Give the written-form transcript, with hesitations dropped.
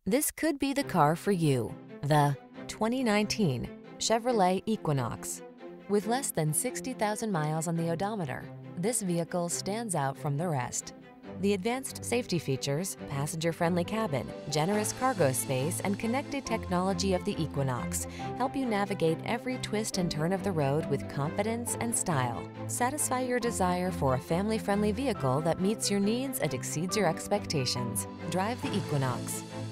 This could be the car for you. The 2019 Chevrolet Equinox. With less than 60,000 miles on the odometer, this vehicle stands out from the rest. The advanced safety features, passenger-friendly cabin, generous cargo space, and connected technology of the Equinox help you navigate every twist and turn of the road with confidence and style. Satisfy your desire for a family-friendly vehicle that meets your needs and exceeds your expectations. Drive the Equinox.